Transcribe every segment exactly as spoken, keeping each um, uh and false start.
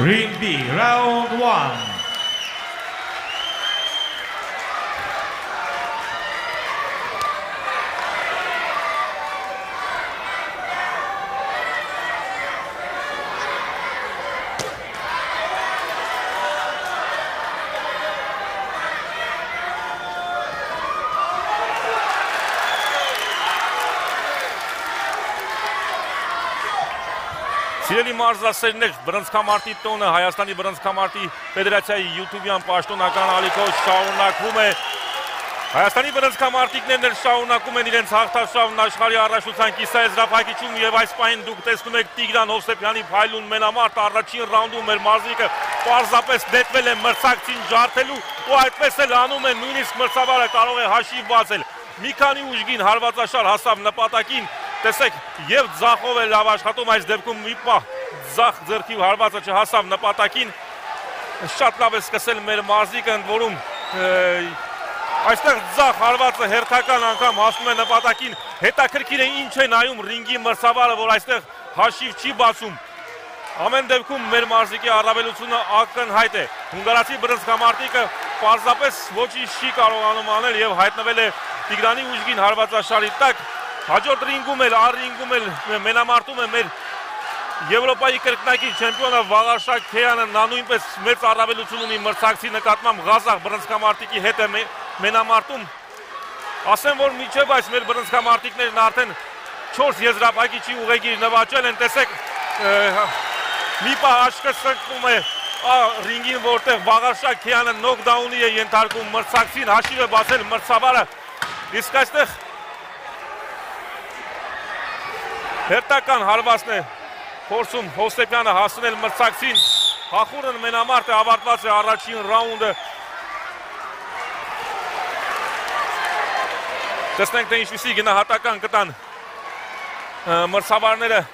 Ring B, round one. Սիրելի մարզասերներ, բռնցքամարտի տոնը Հայաստանի բռնցքամարտի ֆեդերացիայի YouTube-յան պաշտոնական ալիքով շարունակվում է։ Հայաստանի բռնցքամարտիկներն էլ շարունակում են իրենց հաղթաշավն աշխարհի առաջնության կիսաեզրափակիչում եւ այս պահին դուք տեսնում եք Տիգրան Հովսեփյանի փայլուն մենամարտ առաջին ռաունդում մեր մարզիկը պարզապես դետվել է մրցակցին ջարդելու ու այդպես էլ անում է, նույնիսկ մրցավարը կարող է հաշիվ բացել։ Մի քանի ուժգին հարվածաշար հասավ նպատակին։ Տեսեք, եւ ձախով է լավ աշխատում, այս դեպքում մի պահ ձախ ձեռքի հարվածը չհասավ նպատակին։ Շատ լավ է սկսել մեր մարզիկը, ընդ որում այստեղ ձախ հարվածը հերթական անգամ հասնում է նպատակին։ Հետաքրքիր է ինչ է նայում ռինգի մրցավարը, որ այստեղ հաշիվ չի բացում։ Ամեն դեպքում մեր մարզիկի առավելությունը ակնհայտ է։ Հունգարացի բռնցքամարտիկը պարզապես ոչինչ չի կարողանում անել եւ հայտնվել է Տիգրանի ուժգին հարվածաշարի տակ։ Հաջորդ ռինգում էլ, առինգում էլ մենամարտում է մեր Եվրոպայի կրկնակի չեմպիոնը Վաղարշակ Քեյանը, նա նույնպես մեծ առավելություն ունի մրցակցի նկատմամբ Ղազախ բռնցքամարտիկի հետ է մենամարտում։ Ասեմ, որ մինչև այս մեր բռնցքամարտիկներն արդեն չորս եզրափակիչի ուղեգիր նվաճել են, տեսեք, մի պահ աչքը սրկվում է ռինգին, որտեղ Վաղարշակ Քեյանը նոկդաունի է ենթարկում մրցակցին, հաշիվ է բացել մրցավարը, իսկ այստեղ հերթական հարվածն է փորձում Հովսեփյանը հասնել մրցակցին, հախուռն մենամարտը ավարտված է առաջին ռաունդը։ Տեսնենք, թե ինչպիսի գնահատական կտան մրցավարները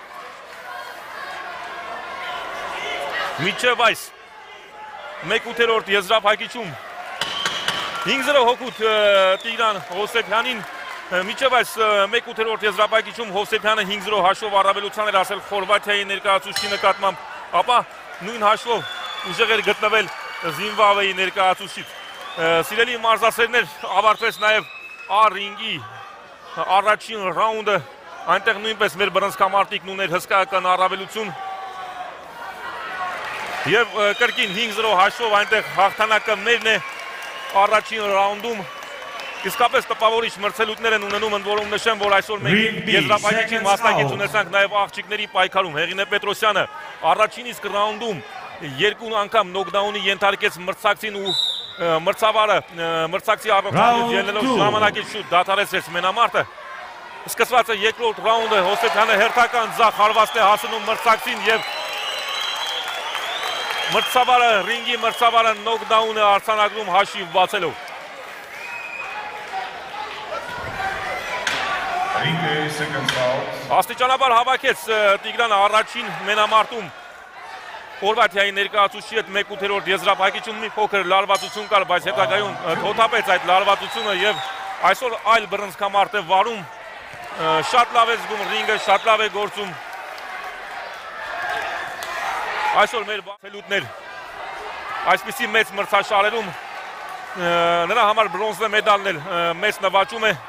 մինչև այս մեկ ութերորդ եզրափակիչում հինգ զրո հոգուտ Տիգրան Հովսեփյանին, մինչև այս մեկ ութերորդ եզրափակիչում Հովսեփյանը հինգ զրո հաշվով առավելության էր ասել Խորվաթիայի ներկայացուցչի նկատմամբ, ապա նույն հաշվով ուժեղ էր գտնվել Զիմբաբվեի ներկայացուցիչից։ Սիրելի մարզասերներ, ավարտվեց նաև առինգի առաջին ռաունդը, այնտեղ նույնպես մեր բռնցքամարտիկն ուներ հսկայական առավելություն եւ կրկին հինգ զրո հաշվով այնտեղ հաղթանակը մերն է առաջին ռաունդում։ Իսկապես տպավորիչ մրցելուտներ են ունենում, ընդ որում նշեմ, որ այսօր մենք եզրափակիչի մասնակից ունեցանք նաև աղջիկների պայքարում։ Հեղինե Պետրոսյանը առաջին իսկ ռաունդում երկու անգամ նոկդաունի ենթարկեց մրցակցին ու մրցավարը մրցակցի առողջությունից ելնելով ժամանակից շուտ դադարեցրեց մենամարտը։ Սկսված է երկրորդ ռաունդը, Հովսեփյանը հերթական ձախ հարվածն է հասնում մրցակցին եւ մրցավարը, ռինգի մրցավարը նոկդաուն է արձանագրում հաշիվ բացելով։ Աստիճանաբար հավաքեց Տիգրանը առաջին մենամարտում Խորվաթիայի ներկայացուցչի հետ մեկ ութերորդ եզրափակիչում մի փոքր լարվածություն կար, բայց հետագայում թոթափեց այդ լարվածությունը եւ այսօր այլ բռնցքամարտ է վարում, շատ լավ է զգում ռինգը, շատ լավ է գործում։ Այսօր մեր բախելուտներ այսպիսի մեծ մրցաշարերում նրա համար բրոնզե մեդալն էլ մեծ նվաճում է։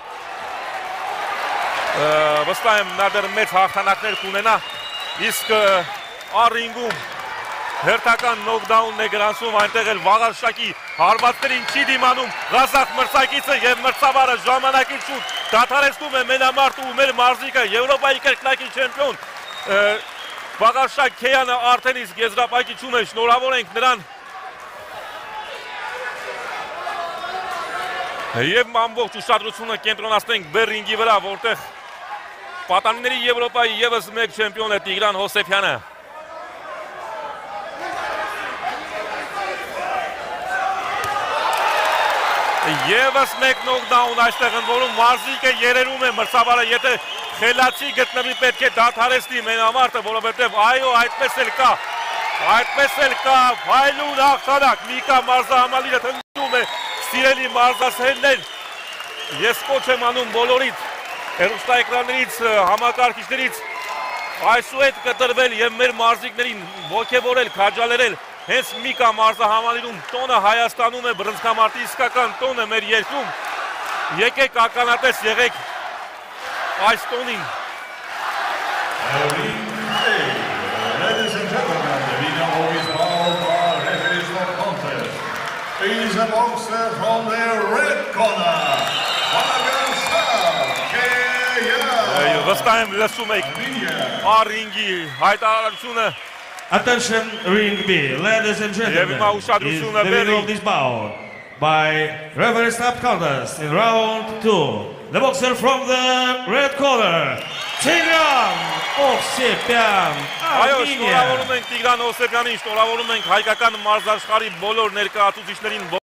Վստահ եմ նա դեռ մեծ հաղթանակներ կունենա, իսկ առինգում հերթական նոկդաունն է գրանցում, այնտեղ էլ Վաղարշակի հարվածներին չի դիմանում Ղազախ մրցակիցը եւ մրցավարը ժամանակից շուտ դադարեցնում է մենամարտը ու մեր մարզիկը Եվրոպայի կրկնակի չեմպիոն Վաղարշակ Քեյանը արդեն իսկ եզրափակիչում է, շնորհավոր ենք նրան եւ ամբողջ ուշադրությունը կենտրոնացնենք բեռինգի վրա, որտեղ պատանիների Եվրոպայի եւս մեկ չեմպիոն է Տիգրան Հովսեփյանը։ Եվս մեկ նոկդաուն այստեղ, ընդ որում մարզիկը երերում է մրցավարը, եթե խելացի գտնվի պետք է դադարեցնի մենամարտը, որովհետև այո, այդպես էլ կա, այդպես էլ կա, փայլուն հաղթանակ, Միկա մարզահամալիրը թնդում է, սիրելի մարզասերներ, ես կոչ եմ անում բոլորիդ, հեռուստաէկրաններից, համակարգիչներից, Այսուհետ կտրվել եւ մեր մարզիկներին ողջևորել, քաջալերել հենց Միկա մարզահամալիրում տոնը Հայաստանում է, բռնցքամարտի իսկական տոնը մեր երկրում։ Եկեք ականատես եղեք այս տոնին։ Ladies and gentlemen, the winner of this bout for referees no contest is a boxer from the red corner, Bagansar K M. Վստահ եմ լսում եք առինգի հայտարարությունը։ Attention, ring B, ladies and gentlemen, is the winner of this bout by referee stop contest in round two. The boxer from the red corner, Tigran Ovsepyan, Այո, Armenia. շնորհավորում ենք Տիգրան Օսեփյանին, շնորհավորում ենք հայկական մարզաշխարհի բոլոր ներկայացուցիչներին։